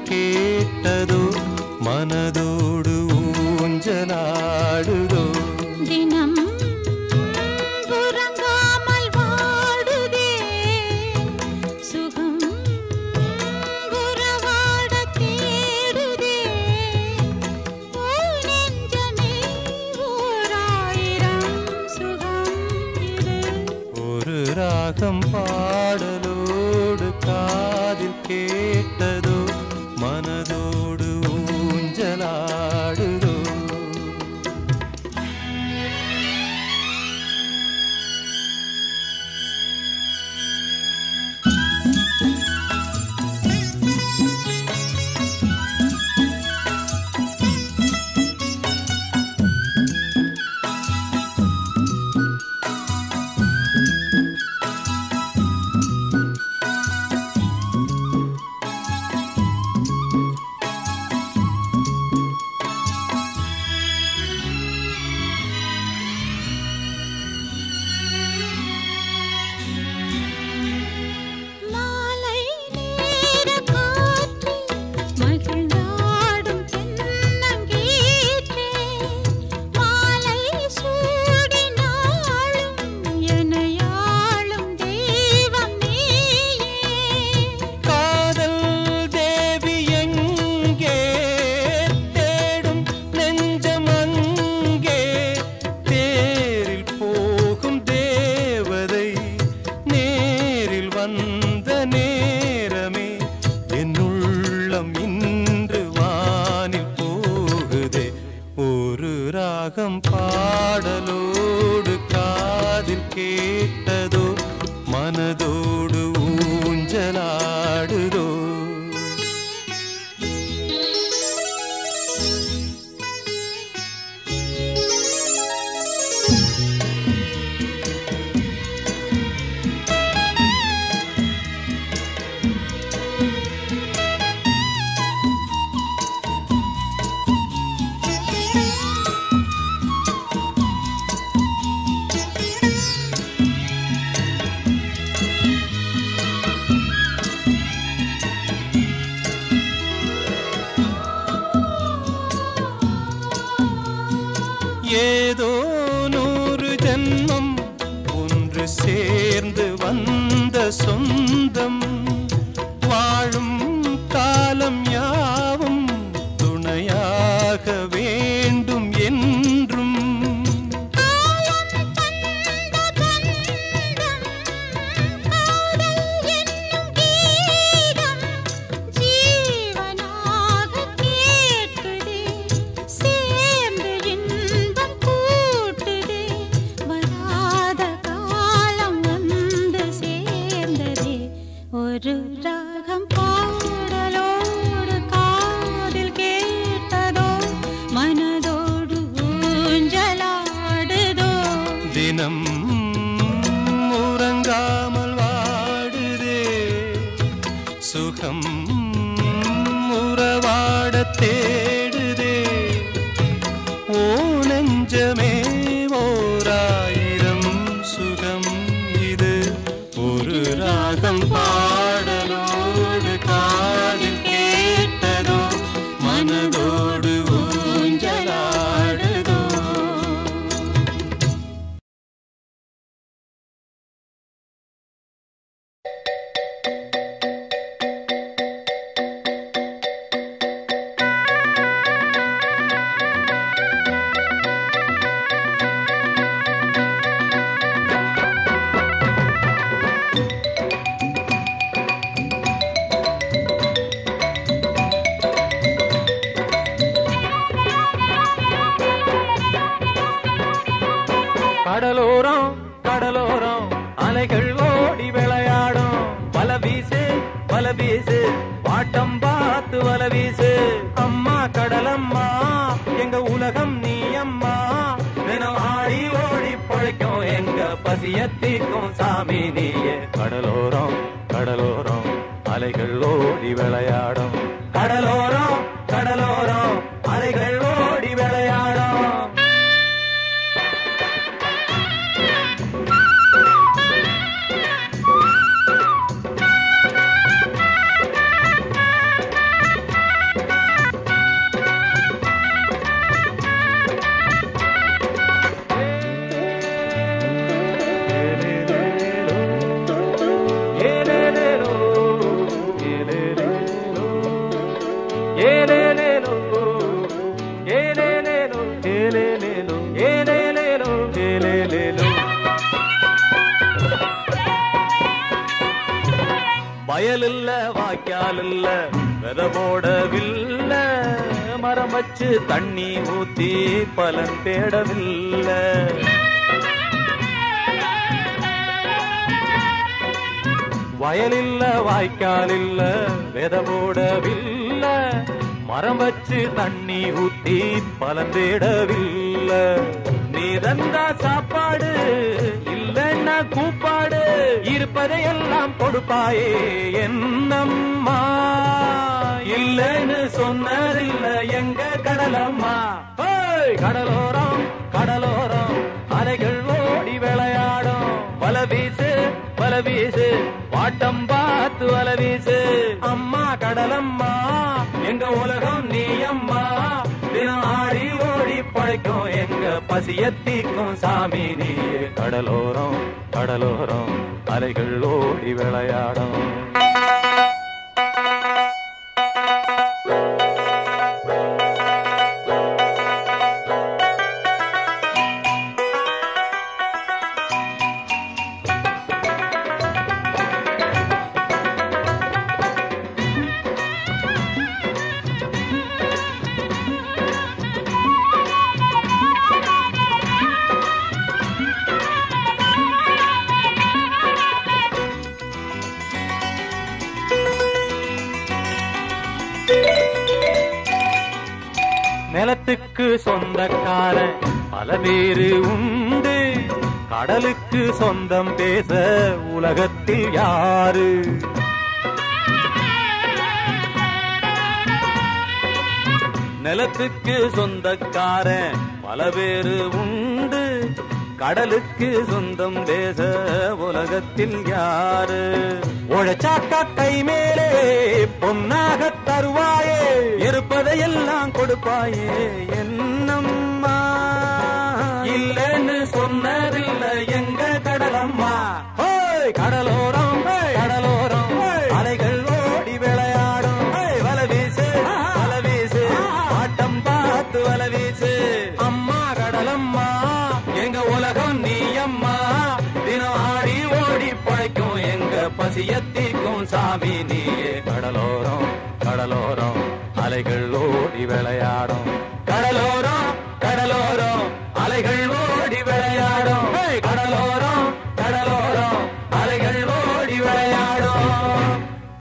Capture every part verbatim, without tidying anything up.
கேட்டதோ மனதோடு ஊஞ்சலாடுதோ தினம் உறங்காமல் வாடுதே சுகம் உறவாட தேடுதே நெஞ்சமே ஓராயிரம் சுகம் இது ஒரு ராகம் பாடலோடு காதில் கேட்டதோ மனதோடு ஊஞ்சலாடுதோ மாலை நேர காற்று மகிழ்ந்தாடும் தென்னங்கீற்றே மாலை சூடினாலும் எனையாளும் தெய்வம் நீயே காதல் தேவி எங்கே தேடும் நெஞ்சம் அங்கே தேரில் போகும் தேவதை நேரில் வந்த நேரமே என் உள்ளம் இன்று வானில் போகுதே ஒரு ராகம் பாடலோடு காதில் கேட்டதோ மனதோடு ஊஞ்சலாடுதோ ஏதோ நூறு ஜென்மம் ஒன்று சேர்ந்து வந்த சொந்தம் வாழும் காலம் யாவும் துணையாக வேண்டும் என்றும் காலம் தந்த பந்தம் காதல் என்னும் கீதம் ஜீவனாக கேட்குதே சேர்ந்து இன்பம் கூட்டுதே வராத காலம் வந்து சேர்ந்ததே ஒரு ராகம் பாடலோடு காதில் கேட்டதோ மனதோடு ஊஞ்சலாடுதோ தினம் உறங்காமல் வாடுதே சுகம் உறவாட தேடுதே ஓ நெஞ்சமே ஓராயிரம் சுகம் இது ஒரு ராகம் பாடலோடு காதில் கேட்டதோ மனதோடு ஊஞ்சலாடுதோ கடலோரம் கடலோரம் அலைகள் ஓடி விளையாடும் வல வீசு வல வீசு பாட்டம் பார்த்து வல வீசு அம்மா கடலம்மா எங்க உலகம் நீ அம்மா தினம் ஆடி ஓடி பழைக்கும் எங்க பசியத்திக்கும் சாமி நீயே கடலோரம் கடலோரம் அலைகள் ஓடி விளையாடும் கடலோரம் கடலோரம் அலைகள் ஓடி விளையாடும் வயல் இல்ல வாய்க்கால் இல்ல வித போடவில்ல மரம் வச்சு தண்ணி ஊத்தி பலன் தேடவில்லை வயல் இல்ல வாய்க்கால் இல்ல வித போடவில்லை மரம் வச்சு தண்ணி ஊத்தி பலன் தேடவில்லை நீ தந்தா சாப்பாடு இல்லன்னா கூப்பாடு இருப்பதையெல்லாம் கொடுப்பாயே என்னம்மா இல்லன்னு சொன்னதில்ல எங்க கடலம்மா கடலோரம் கடலோரம் அலைகள் ஓடி விளையாடும் வல வீசு வல வீசு வாட்டம் பார்த்து வல வீசு அம்மா கடலம்மா எங்க உலகம் நீ அம்மா தினம் ஆடி ஓடி பழைக்கும் எங்க பசியத்திக்கும் சாமி நீ கடலோரம் கடலோரம் அலைகள் ஓடி விளையாடும் நிலத்துக்கு சொந்தக்காரன் பல பேரு உண்டு கடலுக்கு சொந்தம் பேச உலகத்தில் யாரு நிலத்துக்கு சொந்தக்காரன் பல பேரு உண்டு கடலுக்கு சொந்தம் பேச உலகத்தில் யாரு உழைச்சாக்கா கை மேலே பொன்னாக தருவாயே இருப்பதையெல்லாம் கொடுப்பாயே என்னம்மா இல்லன்னு சொன்னதில்லை எங்க கடலம்மா கடலோரம் கடலோரம் அலைகள் ஓடி விளையாடும் வல வீசு வல வீசு ஆட்டம் பார்த்து வல வீசு அம்மா கடலம்மா எங்க உலகம் நீ அம்மா தினம் ஆடி ஓடி பழைக்கும் எங்க பசியத்திக்கும் சாமி நீயே கடலோரம் கடலோரம் அலைகள் ஓடி விளையாடும் கடலோரம் கடலோரம் அலைகள் ஓடி விளையாடும் கடலோரம் கடலோரம் அலைகள் ஓடி விளையாடும்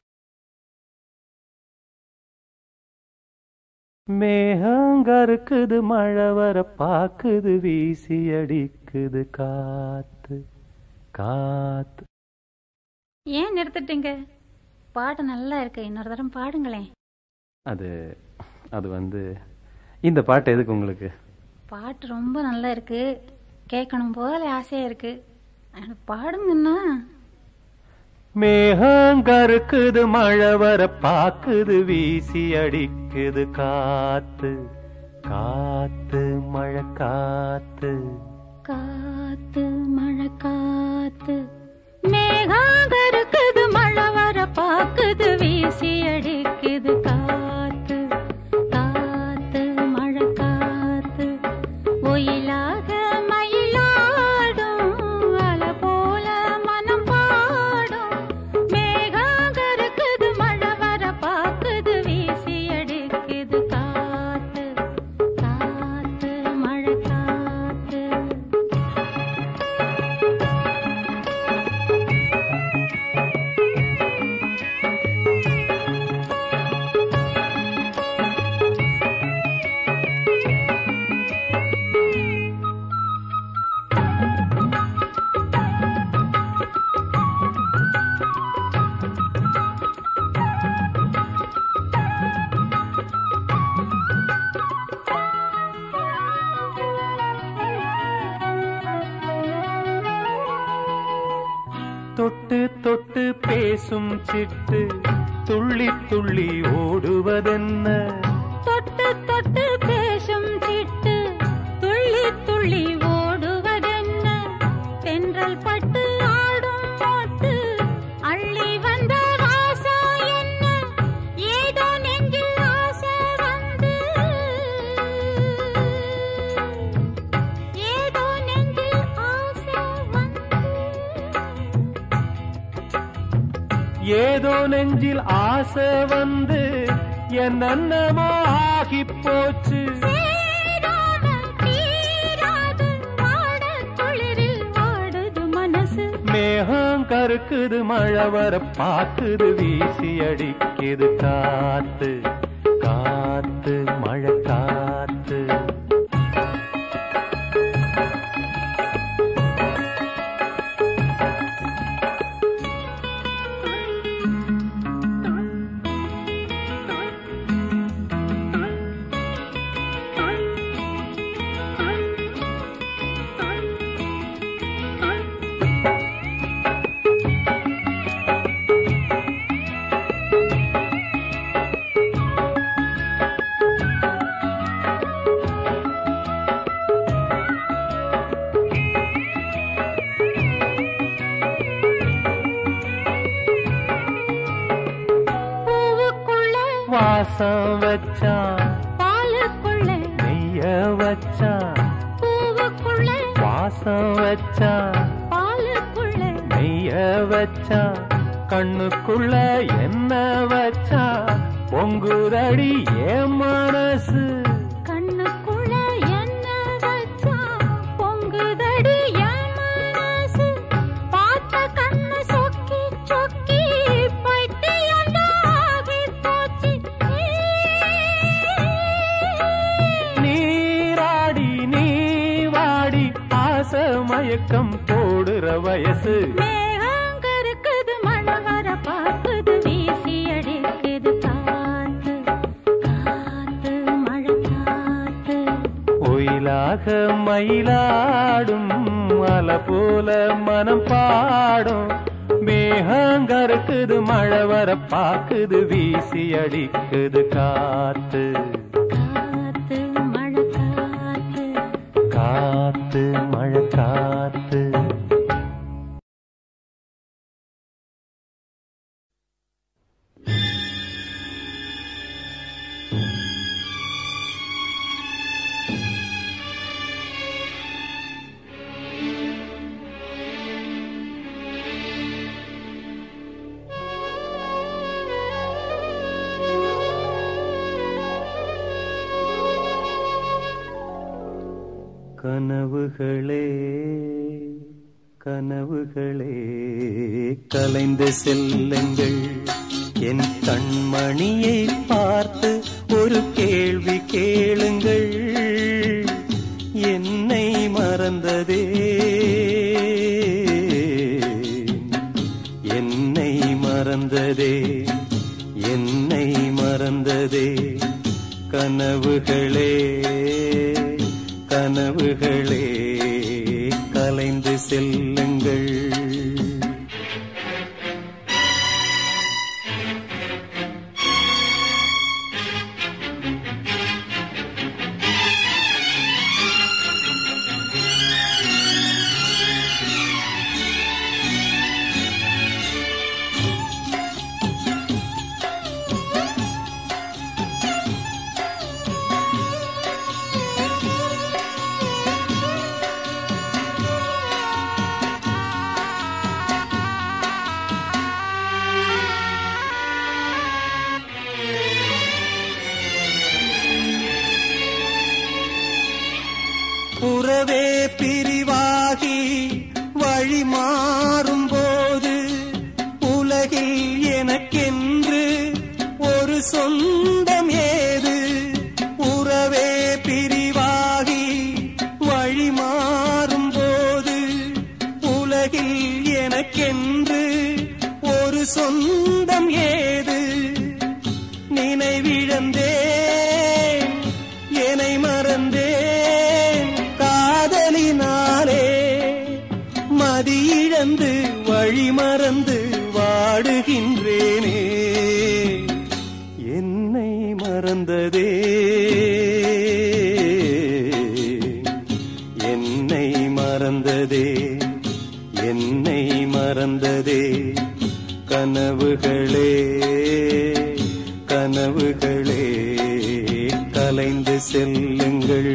மேகங்கருக்குது மழை வர பாக்குது வீசி அடிக்குது காத்து காத்து ஏன் நிறுத்திட்டீங்க? பாட்டு நல்லா இருக்கு, இன்னொரு தரம் பாடுங்களேன். அது அது வந்து இந்த பாட்டு எதுக்கு உங்களுக்கு? பாட்டு ரொம்ப நல்லா இருக்கு, கேட்கணும் போல ஆசையா இருக்கு, பாடுங்கண்ணா. மேகங்கருக்குது மழை வர பாக்குது வீசி அடிக்குது காத்து காத்து மழை காத்து காத்து மழை காத்து மேகங்கருக்குது மழை வர பாக்குது வீசி அடிக்குது காத்து காத்து மழை காத்து ஒயிலாக மயிலாடும் அலை போல மனம் பாடும் மேகங்கருக்குது மழை வர பாக்குது வீசி அடிக்குது காத்து காத்து மழை காத்து. தொட்டு தொட்டு பேசும் சிட்டு துள்ளி துள்ளி ஓடுவதென்ன? தொட்டு தொட்டு பேசும் சிட்டு துள்ளி துள்ளி ஓடுவதென்ன? தென்றல் பட்டு ஆடும் பாட்டு அள்ளி வந்த வாசா என்ன? ஏதோ நெஞ்சில் ஆசை வந்து ஏதோ நெஞ்சில் ஆசை வந்து ஏதோ நெஞ்சில் ஆசை வந்து என்னென்னமோ ஆகி போச்சு. மேகம் கருக்குது மழை வர பாக்குது வீசி அடிக்குது காத்து காத்து மழை காத்து. வாசம் வச்சான் பாலுக்குள்ள நெய்ய வச்சான் பூவுக்குள்ள வாசம் வச்சான் பாலுக்குள்ள நெய்ய வச்சான் கண்ணுக்குள்ள என்ன வச்சான் பொங்குதடி ஏன் மனசு. கண்ணுக்குள்ள என்ன வச்சான் பொங்குதடி ஏன் மனசு. பார்த்த கண்ணு சொக்கி சொக்கி மயக்கம் போடுற வயசு. மேகங்கருக்குது மழை வர பார்க்குது வீசி அடிக்குது காத்து காத்து மழை காத்து. ஒயிலாக மயிலாடும் அலை போல மனம் பாடும். மேகங்கருக்குது மழை வர பார்க்குது வீசி அடிக்குது காத்து காத்து மழை காத்து காத்து மழை காத்து. கனவுகளே கனவுகளே கலைந்து செல்லுங்கள். என் கண்மணியை பார்த்து ஒரு கேள்வி கேளுங்கள். என்னை மறந்ததே என்னை மறந்ததே என்னை மறந்ததே. கனவுகளே கனவுகளே கலைந்து செல்லுங்கள். உறவே பிரிவாகி வழி மாறும் போது உலகில் எனக்கென்று ஒரு சொந்தம் ஏது. உறவே பிரிவாகி வழி மாறும் போது உலகில் எனக்கென்று ஒரு சொந்தம் ஏது. நினைவிழந்தேன் என்னை மறந்தேன் காதலினாலே. மதியிழந்து வழி மறந்து வாடுகின்றேனே. என்னை மறந்ததே என்னை மறந்ததே என்னை மறந்ததே. கனவுகளே கனவுகளே கலைந்து செல்லுங்கள்.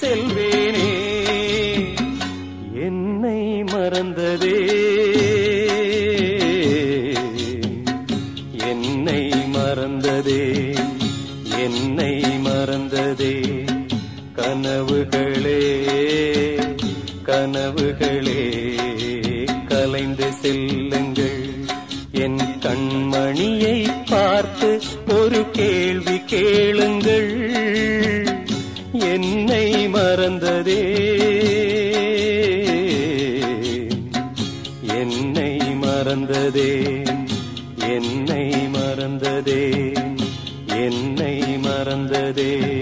செல்வேனே. என்னை மறந்ததே, என்னை மறந்ததே, என்னை மறந்ததே. கனவுகளே கனவுகளே கலைந்து செல்லுங்கள். என் கண்மணியை பார்த்து ஒரு கேள்வி கேளுங்கள். என்னை மறந்ததே, என்னை மறந்ததே, என்னை மறந்ததே, என்னை மறந்ததே.